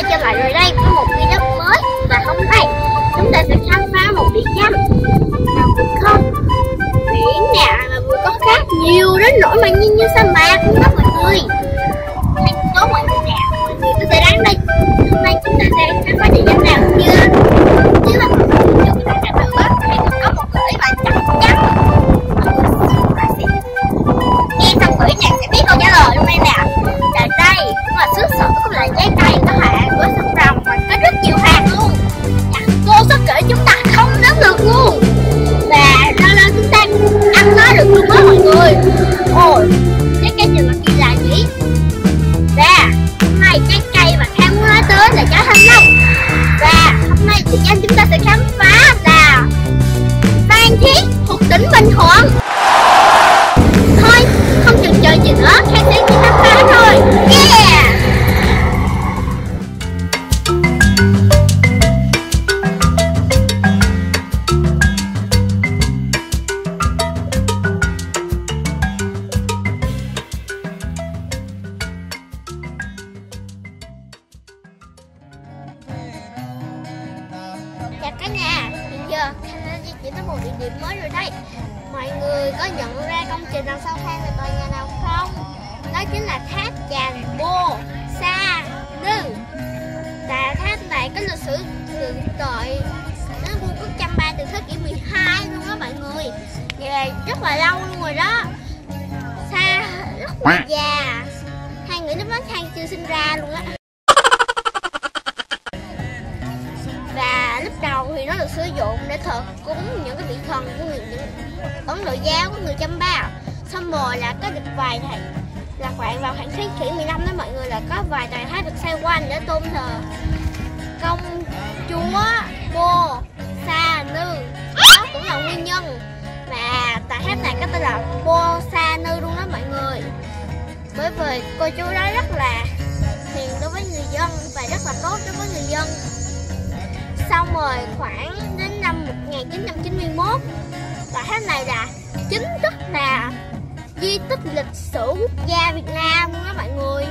quay trở lại rồi đây có một video mới. Và hôm nay chúng ta sẽ khám phá một địa danh nào cũng không biển nè, là vừa có cát nhiều đến nỗi mà như sa mạc luôn đó mọi người. Hãy số mọi người nè, mọi người có thể đáng đây. Hôm nay chúng ta sẽ khám phá địa danh nào chưa? Chứ là mọi người chúng ta đã thử thì có một gửi và chắc chắn nghe xong gửi nhạc sẽ biết câu trả lời luôn đây nè. Tại đây cũng là xứ sở cũng là trái cây có hạt với sông rồng và có rất nhiều hạt luôn. Cô sẽ kể chúng ta không đếm được luôn. Và lâu lâu chúng ta ăn nó được luôn đó mọi người. Ôi, trái cây gì mà kỳ lạ nhỉ? Và hôm nay trái cây mà Khang muốn nói tới là trái thanh long. Và hôm nay địa danh chúng ta sẽ khám phá là Phan Thiết thuộc tỉnh Bình Thuận. Thôi, không chần chờ gì nữa, Khang sẽ đi khám phá thôi. Yeah! Chào cả nhà, hiện giờ Khang đã di chuyển tới một địa điểm mới rồi đây. Mọi người có nhận ra công trình đằng sau Khang là tòa nhà nào không? Đó chính là tháp Tràm Bô Sa Nư. Và tháp này có lịch sử từ thời nó vuông cúc 130 từ thế kỷ 12 luôn đó mọi người. Về rất là lâu luôn rồi đó. Xa rất là già. Hai người lúc đó Khang chưa sinh ra luôn á. Và lúc đầu thì nó được sử dụng để thờ cúng những cái vị thần của những Ấn Độ giáo của người Chăm Ba. Xong rồi là có được vài thầy là khoảng vào khoảng thế kỷ 15 đó mọi người, là có vài tòa tháp được xoay quanh để tôn thờ công chúa Bô Sa Nư. Đó cũng là nguyên nhân mà tòa tháp này có tên là Bô Sa Nư luôn đó mọi người. Bởi vì cô chú đó rất là hiền đối với người dân và rất là tốt đối với người dân. Xong rồi khoảng đến năm 1991, tòa tháp này là chính thức là di tích lịch sử quốc gia Việt Nam luôn đó mọi người.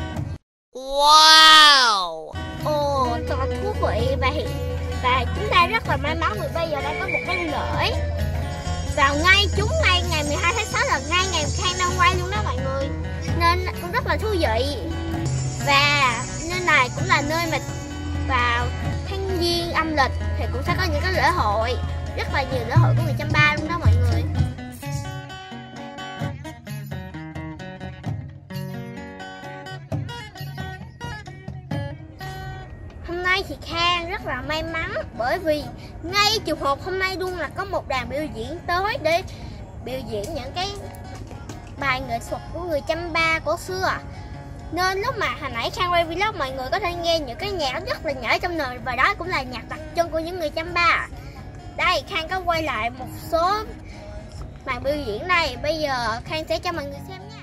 Wow! Ồ, thật là thú vị. Và chúng ta rất là may mắn vì bây giờ đã có một cái lễ vào ngay ngày 12 tháng 6 là ngay ngày Khang đang quay luôn đó mọi người. Nên cũng rất là thú vị. Và nơi này cũng là nơi mà vào tháng Giêng âm lịch thì cũng sẽ có những cái lễ hội, rất là nhiều lễ hội của người Chăm Ba luôn đó mọi người. Hôm nay thì Khang rất là may mắn bởi vì ngay trường học hôm nay luôn là có một đoàn biểu diễn tới để biểu diễn những cái bài nghệ thuật của người Chăm Ba cổ xưa. Nên lúc mà hồi nãy Khang quay vlog mọi người có thể nghe những cái nhạc rất là nhỏ trong nền, và đó cũng là nhạc đặc trưng của những người Chăm Ba. Đây Khang có quay lại một số màn biểu diễn này, bây giờ Khang sẽ cho mọi người xem nha.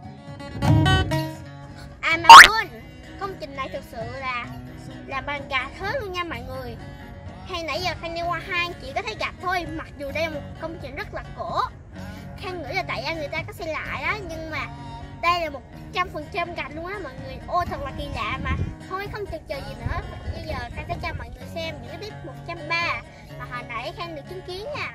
À mà quên, công trình này thực sự là bằng gạch hết luôn nha mọi người. Hay nãy giờ Khang đi qua hang chỉ có thấy gạch thôi, mặc dù đây là một công trình rất là cổ. Khang nghĩ là tại ra người ta có xây lại đó, nhưng mà đây là 100% gạch luôn á mọi người. Ô thật là kỳ lạ mà. Thôi không chần chờ gì nữa, bây giờ Khang sẽ cho mọi người xem những cái tiết 130 mà hồi nãy Khang được chứng kiến nha.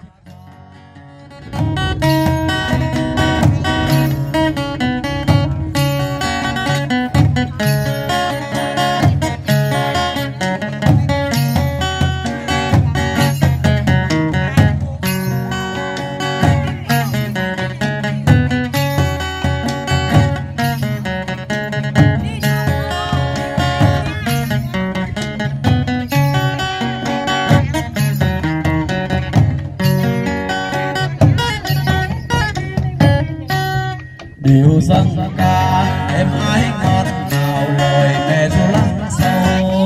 Điều dân ca em ái ngọt ngào lời mẹ ru lắng sâu.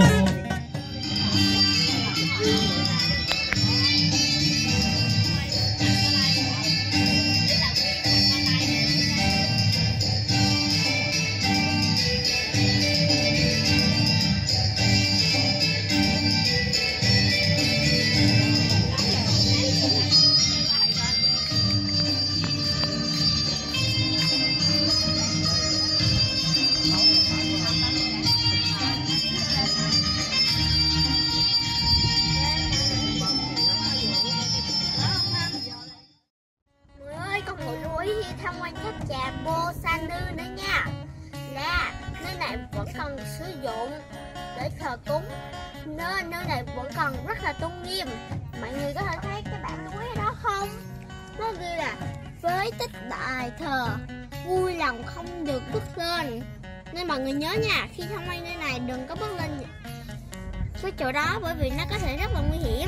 tham quan tháp trà Bô Sa Nư nữa nha. Là nơi này vẫn còn sử dụng để thờ cúng, nên nơi này vẫn còn rất là tôn nghiêm. Mọi người có thể thấy cái bảng núi ở đó không? Nó ghi là với tích đại thờ, vui lòng không được bước lên. Nên mọi người nhớ nha, khi tham quan nơi này đừng có bước lên cái chỗ đó, bởi vì nó có thể rất là nguy hiểm.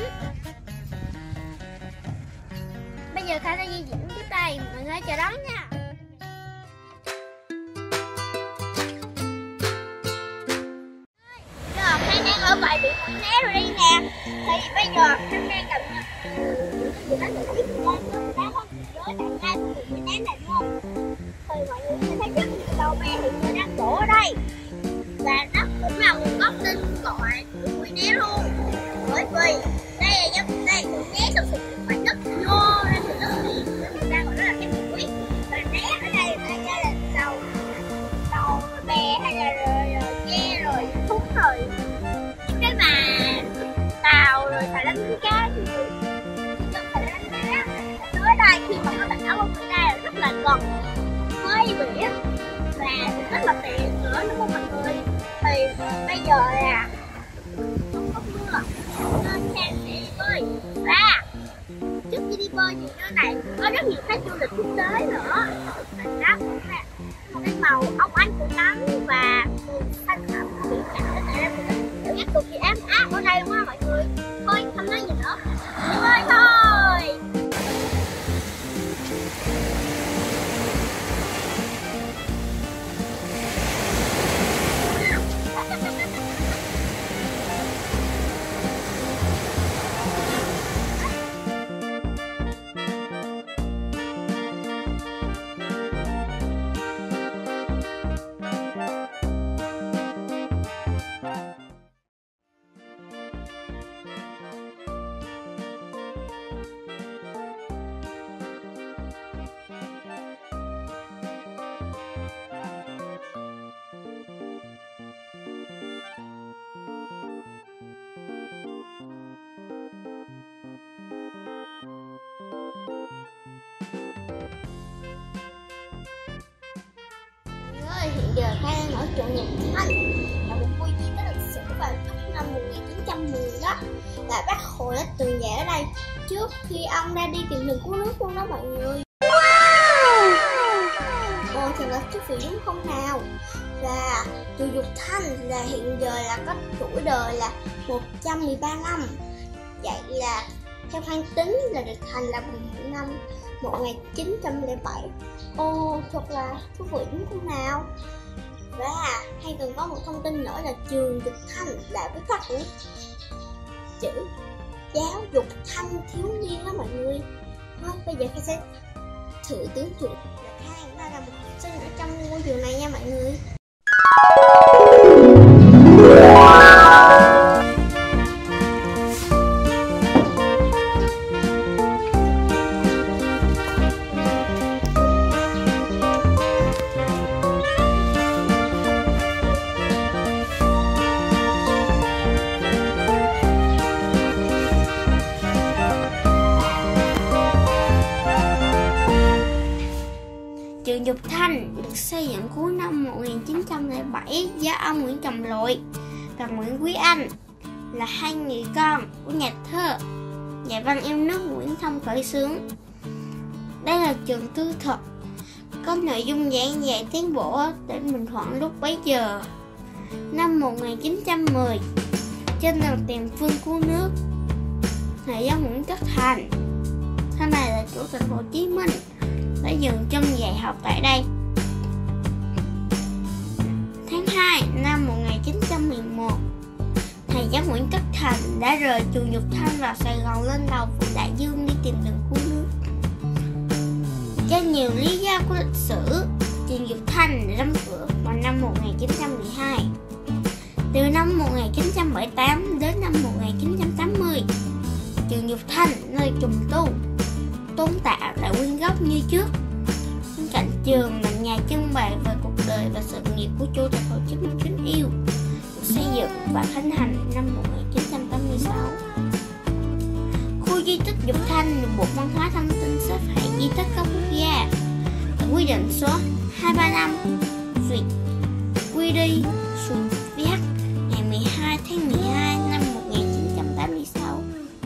Bây giờ Khải sẽ di chuyển tiếp đây, mọi người hãy chờ đón nha. Giờ Khải đang ở bãi biển Mũi Né rồi đây nè. Thì bây giờ Khải đang cầm thì mọi người sẽ thấy rất nhiều tàu bè hiện giờ đang đổ ở đây, và nó cũng là một góc tên gọi của Mũi Né luôn, bởi vì đây là giống đây Mũi Né thực sự mặt đất nhô ra từ đất liền, nên người ta gọi nó là cái mũi. Và né ở đây là tàu bè hay là ghe rồi thúng rồi những cái mà tàu rồi xà đánh cá thì dân xà đánh cá tới đây khi mà có tảng đá của người ta rất là gần với biển và rất là tiện nữa, đúng không mọi người? Thì bây giờ là không có mưa nên Khang sẽ đi bơi, và trước khi đi bơi thì nơi này có rất nhiều khách du lịch quốc tế nữa, và nó cũng là một cái màu óng ánh của nắng và xanh thẳm của biển cả, để em cảm giác cực kỳ ấm áp ở đây quá mọi người. Thôi không nói gì nữa, đi bơi thôi. Hiện giờ Khang đang ở chùa Nhật Thanh, là một khu di tích lịch sử vào trước năm 1910 đó, và Bác Hồ đã từng dạy ở đây trước khi ông ra đi tìm đường cứu nước luôn đó mọi người. Wow! Ồ, thật là thú vị đúng không nào? Và chùa Dục Thanh là hiện giờ là có tuổi đời là 113 năm. Vậy là theo Khang tính là được thành lập vào năm 1907. Ồ, thật là thú vị đúng không nào? Và hay cần có một thông tin nữa là trường Dục Thanh là viết tắt của chữ giáo dục thanh thiếu niên đó mọi người. Thôi bây giờ Khang sẽ thử tưởng tượng là Khang đang là một học sinh ở trong ngôi trường này nha mọi người. Trường Dục Thanh được xây dựng cuối năm 1907 do ông Nguyễn Trọng Lội và Nguyễn Quý Anh, là hai người con của nhà thơ, nhà văn yêu nước Nguyễn Thông khởi xướng. Đây là trường tư thục, có nội dung giảng dạy tiến bộ ở tỉnh Bình Thuận lúc bấy giờ. Năm 1910, trên đường tìm phương cứu nước, thầy giáo Nguyễn Tất Thành, sau này là Chủ tịch Hồ Chí Minh, đã dừng chân dạy học tại đây. Tháng 2 năm 1911, thầy giáo Nguyễn Tất Thành đã rời trường Dục Thanh vào Sài Gòn lên đầu phủ Đại Dương đi tìm đường cứu nước. Do nhiều lý do của lịch sử, trường Dục Thanh đóng cửa vào năm 1912. Từ năm 1978 đến năm 1980, trường Dục Thanh nơi trùng tu, tôn tạo lại nguyên gốc như trước. Bên cạnh trường là nhà trưng bày về cuộc đời và sự nghiệp của Chủ tịch Hồ Chí Minh kính yêu, được xây dựng và khánh thành năm 1986. Khu di tích Dục Thanh được Bộ Văn hóa Thông tin xếp hạng di tích cấp quốc gia, được định số 235 Việt QD Viết ngày 12 tháng 12 năm 1986.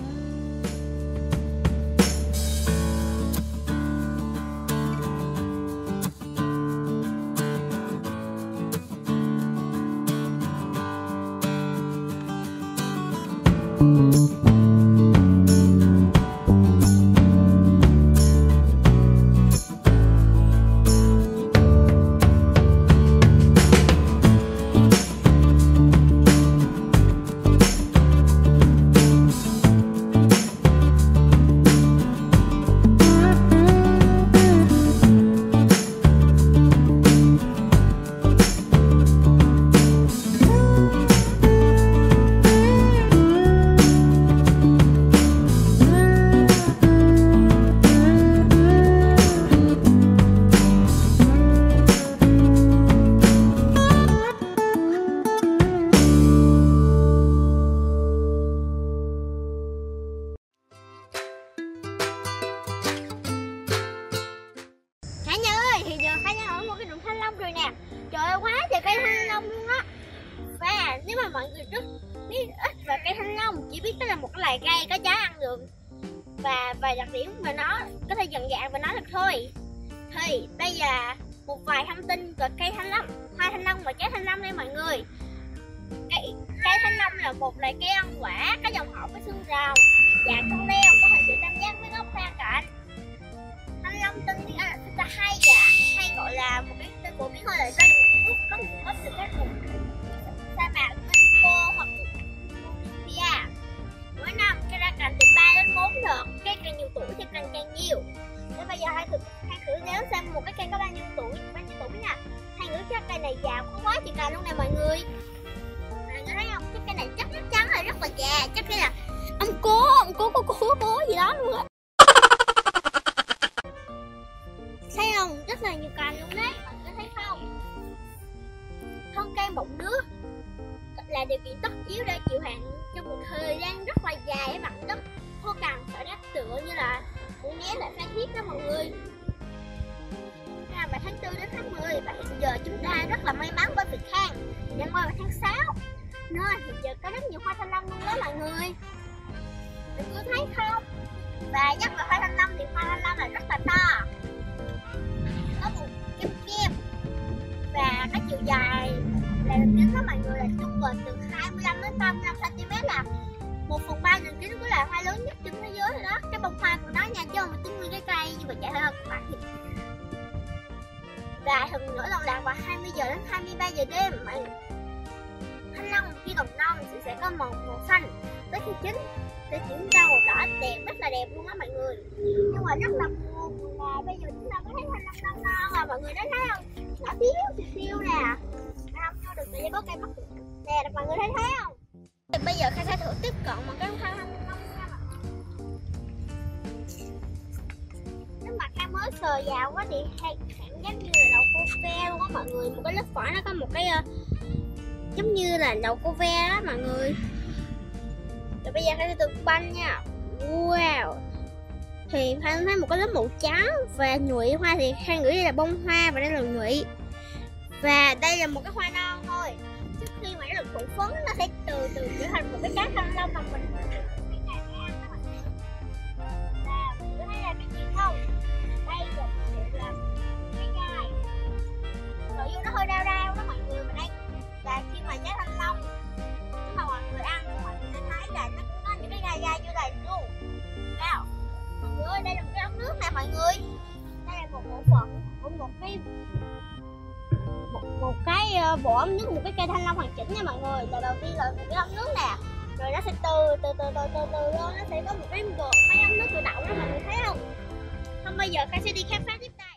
Rồi nè, trời ơi quá trời cây thanh long luôn á. Và nếu mà mọi người rất biết ít về cây thanh long, chỉ biết đó là một cái loài cây có trái ăn được và vài đặc điểm mà nó có thể nhận dạng và nói được thôi. Thì đây là một vài thông tin về cây thanh long, hoa thanh long và trái thanh long đây mọi người. Cây thanh long là một loài cây ăn quả, có dòng họ với xương rồng, dạng con leo, có hình sự tam giác với gốc hoa cạnh. Thanh long tên tiếng Anh là Pitahaya, hay gọi là một cái tên phổ biến hơn là cây nước có nguồn gốc từ các vùng sa mạc Mexico hoặc Colombia. Mỗi năm cây ra cành từ 3 đến 4 đợt, cây càng nhiều tuổi thì cành càng nhiều. Để bây giờ hãy thử đếm xem một cái cây có bao nhiêu tuổi nha. Hãy ngửi cái cây này già có quá chị cành luôn nè mọi người. Mọi người thấy không? Cái cây này chắc chắn là rất là già, chắc cái là ông cố bố gì đó luôn á. Thấy không? Rất là nhiều cành luôn đấy, mọi người thấy không? Thân cây mọng nước là điều kiện tất yếu để chịu hạn trong một thời gian rất là dài ở mặt đất khô cằn ở đất tựa như là Mũi Né lại Phan Thiết đó mọi người. Và tháng 4 đến tháng 10 và hiện giờ chúng ta rất là may mắn với Việt Khang đang qua vào tháng 6 nên hiện giờ có rất nhiều hoa thanh long luôn đó mọi người. Mọi người thấy không? Và nhắc về hoa thanh long thì hoa thanh long là rất là to, có một kem và cái chiều dài là đường kính đó mọi người là trung bình từ 25 đến 35 cm, là 1/3 đường kính của loài hoa lớn nhất trên thế giới rồi đó. Cái bông hoa của nó nha, chứ không phải tính nguyên cái cây như vậy chạy hơn các bạn. Và thường nở lồng lạc vào 20 giờ đến 23 giờ đêm. Thanh long khi còn non thì sẽ có màu xanh, tới khi chín sẽ chuyển ra màu đỏ đẹp, rất là đẹp luôn á mọi người. Nhưng mà rất là buồn là bây giờ chúng ta mới thấy thanh long non là mọi người thấy không? Nó thiếu nè, không vô được tại vì có cây bắt nè, mọi người thấy không? Thì bây giờ Khai sẽ thử tiếp cận một cái hoa thanh long nha mọi người. Nếu mà Khai mới sờ vào quá thì hay giống như là đậu cô ve luôn á mọi người. Một cái lớp vỏ nó có một cái giống như là đậu cô ve đó mọi người. Rồi bây giờ Khai sẽ tự banh nha. Wow. Thì Khai thấy một cái lớp màu trắng và nhụy hoa thì Khai nghĩ đây là bông hoa và đây là nhụy. Và đây là một cái hoa non thôi. Trước khi mà nó được thụ phấn nó sẽ từ từ trở thành một cái trái thanh long mà mình cái này mới ăn đó mọi người. Và mình có thấy là cái gì không? Đây là cái gai. Nội dung nó hơi đau đó mọi người mà đây. Và khi mà trái thanh long nếu mà mọi người ăn thì mọi người sẽ thấy là nó cũng có những cái gai vô đây luôn. Nào mọi người ơi, đây là một cái ống nước nè mọi người. Đây là một bộ phận của một cái bộ ống nước, một cái cây thanh long hoàn chỉnh nha mọi người. Là đầu tiên là một cái ống nước nè, rồi nó sẽ từ lên, nó sẽ có một cái mấy ống nước tự động đó mọi người thấy không? Không, bây giờ Khai sẽ đi khám phá tiếp đây.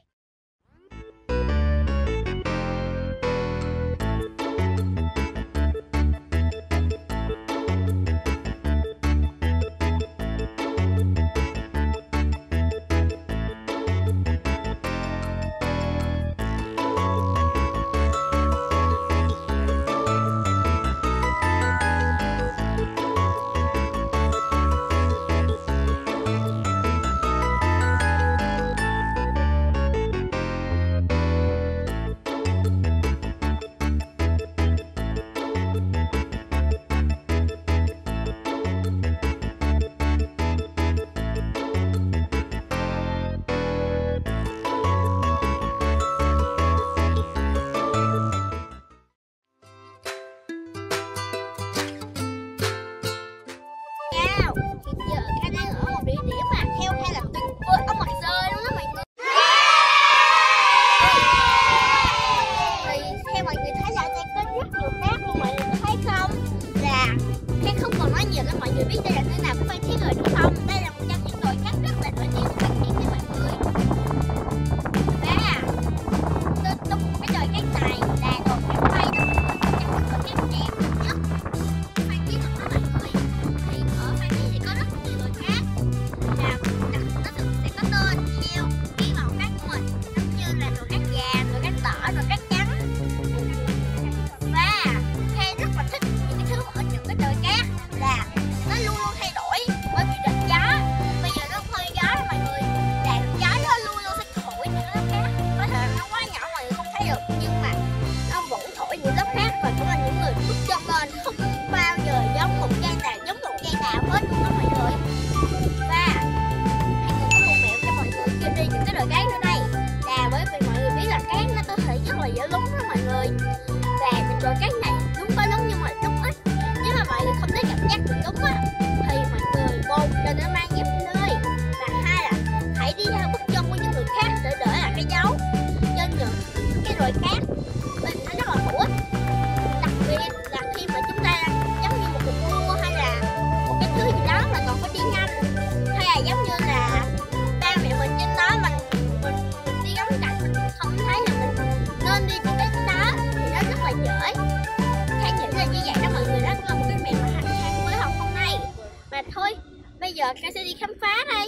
rồi khác, nên nó rất là hữu ích. Đặc biệt là khi mà chúng ta giống như một cuộc đua hay là một cái thứ gì đó mà còn phải đi nhanh, hay là giống như là ba mẹ mình trên đó mình đi ngắm cảnh mình không thấy là mình nên đi cái đó thì nó rất là dễ. Khang nghĩ là như vậy đó mọi người, đó cũng là một cái mẹo mà Khang mới học hôm nay. Mà thôi, bây giờ Khang sẽ đi khám phá đây.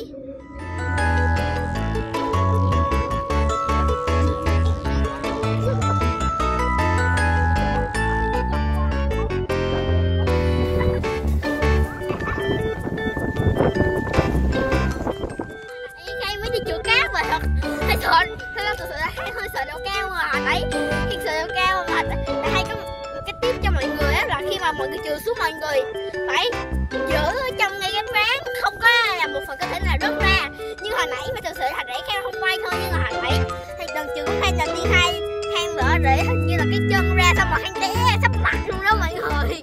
Khang mới đi chùa Cát mà thật hay sợ, thực sự là Khang hơi sợ độ cao mà đấy. Khang sợ độ cao mà là hay có một cái tip cho mọi người á, là khi mà mọi người trượt xuống mọi người phải giữ ở trong ngay cái ván, không có là một phần có thể là rớt ra. Nhưng hồi nãy mà thực sự là để Khang không quay thôi, nhưng mà hồi nãy thì lần trượt của Khang là đi hai Khang lỡ để hình như là cái chân ra, xong rồi Khang té sắp mặt luôn đó mọi người.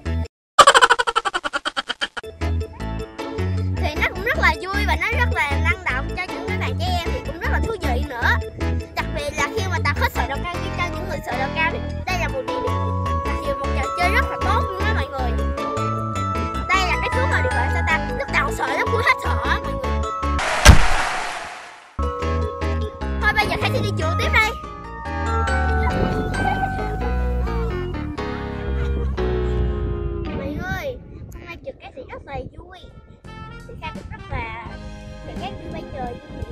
Thì nó cũng rất là vui và nó rất là năng động cho những cái bạn trẻ em, thì cũng rất là thú vị nữa. Đặc biệt là khi mà ta hết sợ độ cao, cho những người sợ độ cao thì đây là một địa điểm, là một trò chơi rất là tốt luôn đó mọi người. Đây là cái thứ mà được gọi sao ta, lúc đầu sợ lắm, cuối hết sợ mọi người. Thôi bây giờ Khang sẽ đi chùa tiếp đây. Mọi người, hôm nay trượt cái gì rất là vui. Thì Khang cũng rất là cảm giác như bây giờ